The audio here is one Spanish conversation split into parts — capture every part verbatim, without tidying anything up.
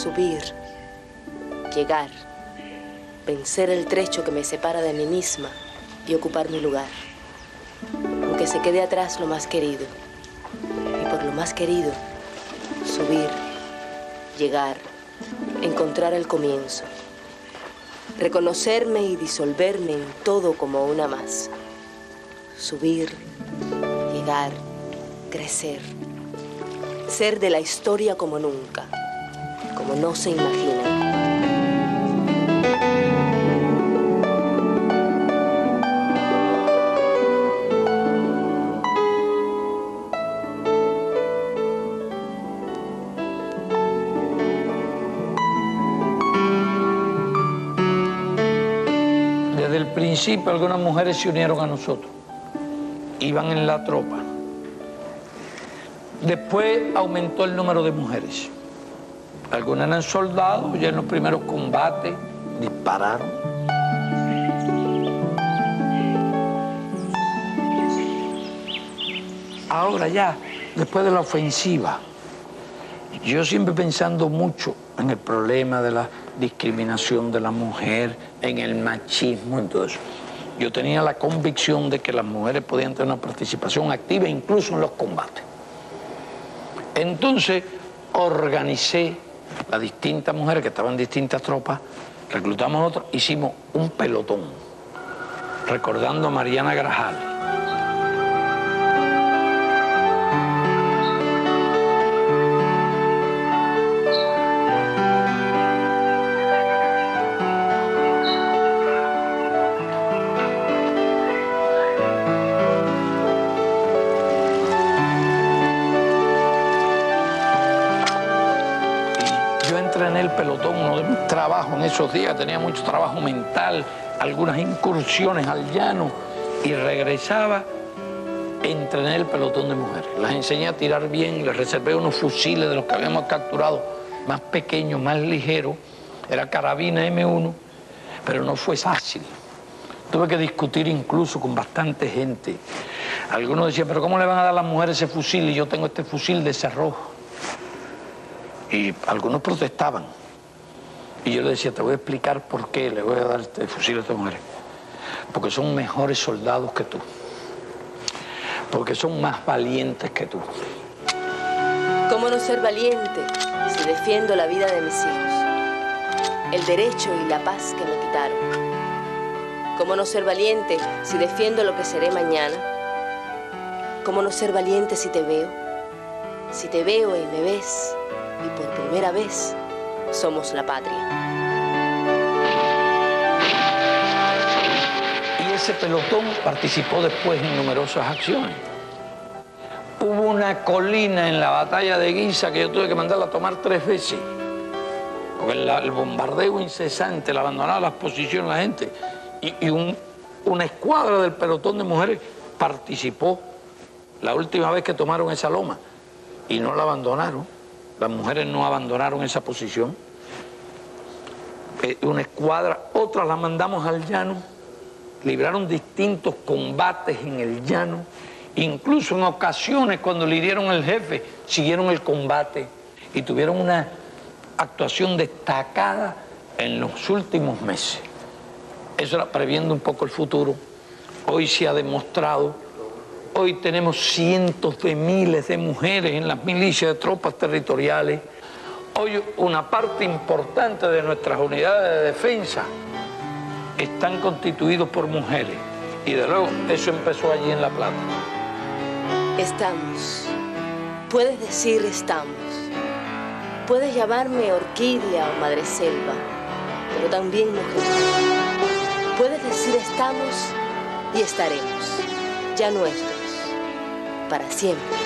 subir, llegar, vencer el trecho que me separa de mí misma y ocupar mi lugar. Aunque se quede atrás lo más querido. Y por lo más querido, subir, llegar, encontrar el comienzo. Reconocerme y disolverme en todo como una más. Subir, llegar, crecer. Ser de la historia como nunca, como no se imaginan. Desde el principio algunas mujeres se unieron a nosotros, iban en la tropa. Después aumentó el número de mujeres. Algunas eran soldados, ya en los primeros combates dispararon. Ahora ya, después de la ofensiva, yo siempre pensando mucho en el problema de la discriminación de la mujer, en el machismo, en todo eso. Yo tenía la convicción de que las mujeres podían tener una participación activa incluso en los combates. Entonces organicé las distintas mujeres que estaban en distintas tropas, reclutamos otras, hicimos un pelotón, recordando a Mariana Grajal. Pelotón, uno de mis trabajos en esos días, tenía mucho trabajo mental, algunas incursiones al llano y regresaba, entrené el pelotón de mujeres. Las enseñé a tirar bien, les reservé unos fusiles de los que habíamos capturado, más pequeños, más ligeros, era carabina eme uno, pero no fue fácil. Tuve que discutir incluso con bastante gente. Algunos decían, pero ¿cómo le van a dar a las mujeres ese fusil? Y yo tengo este fusil de cerrojo. Y algunos protestaban. Y yo le decía, te voy a explicar por qué le voy a dar este fusil a estas mujeres. Porque son mejores soldados que tú. Porque son más valientes que tú. ¿Cómo no ser valiente si defiendo la vida de mis hijos? El derecho y la paz que me quitaron. ¿Cómo no ser valiente si defiendo lo que seré mañana? ¿Cómo no ser valiente si te veo? Si te veo y me ves, y por primera vez somos la patria. Y ese pelotón participó después en numerosas acciones. Hubo una colina en la batalla de Guisa que yo tuve que mandarla a tomar tres veces. Porque el, el bombardeo incesante, el abandonar las posiciones de la gente. Y, y un, una escuadra del pelotón de mujeres participó la última vez que tomaron esa loma. Y no la abandonaron. Las mujeres no abandonaron esa posición. Eh, una escuadra, otras la mandamos al llano, libraron distintos combates en el llano, incluso en ocasiones cuando le hirieron al jefe, siguieron el combate y tuvieron una actuación destacada en los últimos meses. Eso era previendo un poco el futuro. Hoy se ha demostrado. Hoy tenemos cientos de miles de mujeres en las milicias de tropas territoriales. Hoy una parte importante de nuestras unidades de defensa están constituidos por mujeres. Y de luego eso empezó allí en La Plata. Estamos. Puedes decir estamos. Puedes llamarme orquídea o madreselva, pero también mujer. Puedes decir estamos y estaremos, ya nuestros, para siempre.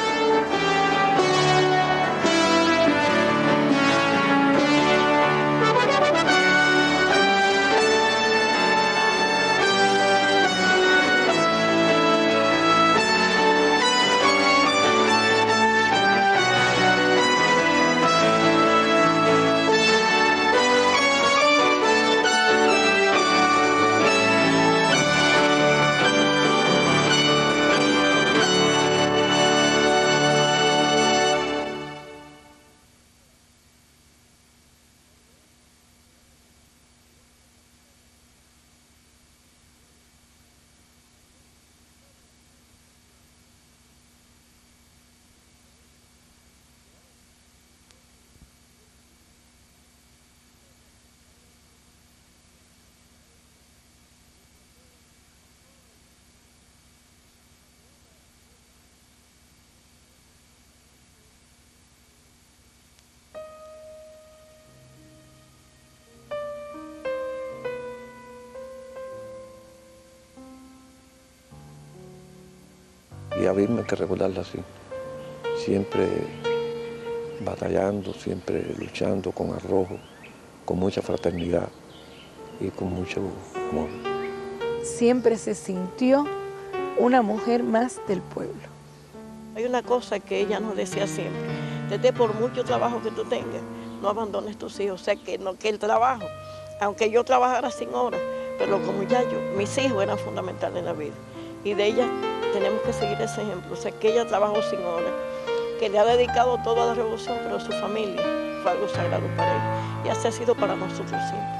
a Vilma hay que recordarla así, siempre batallando, siempre luchando con arrojo, con mucha fraternidad y con mucho amor. Siempre se sintió una mujer más del pueblo. Hay una cosa que ella nos decía siempre: desde por mucho trabajo que tú tengas, no abandones tus hijos. O sea, que, no, que el trabajo, aunque yo trabajara sin horas, pero como ya yo, mis hijos eran fundamentales en la vida. Y de ella tenemos que seguir ese ejemplo. O sea, que ella trabajó sin horas, que le ha dedicado toda la revolución, pero su familia fue algo sagrado para ella. Y así ha sido para nosotros siempre.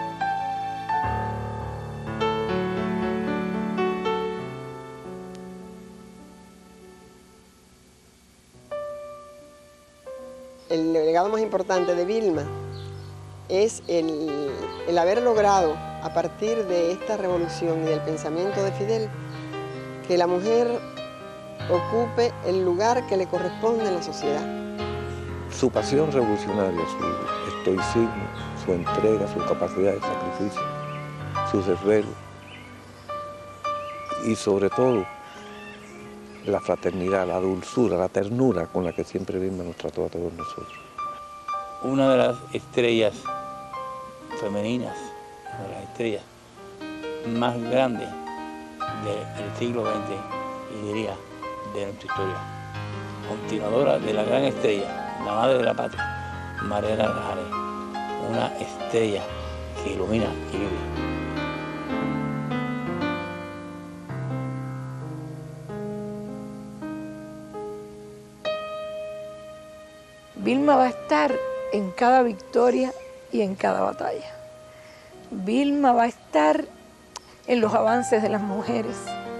El legado más importante de Vilma es el, el haber logrado, a partir de esta revolución y del pensamiento de Fidel, que la mujer ocupe el lugar que le corresponde en la sociedad. Su pasión revolucionaria, su estoicismo, su entrega, su capacidad de sacrificio, su desvelo y sobre todo la fraternidad, la dulzura, la ternura con la que siempre Vilma nos trató a todos nosotros. Una de las estrellas femeninas, una de las estrellas más grandes del siglo veinte y diría de nuestra historia. Continuadora de la gran estrella, la madre de la patria, Mariana Grajales, una estrella que ilumina y vive. Vilma va a estar en cada victoria y en cada batalla. Vilma va a estar en los avances de las mujeres,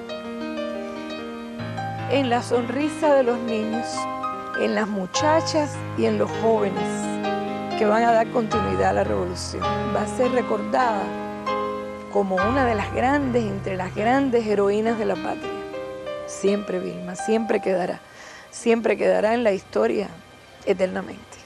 en la sonrisa de los niños, en las muchachas y en los jóvenes que van a dar continuidad a la revolución. Va a ser recordada como una de las grandes, entre las grandes heroínas de la patria. Siempre Vilma, siempre quedará, siempre quedará en la historia eternamente.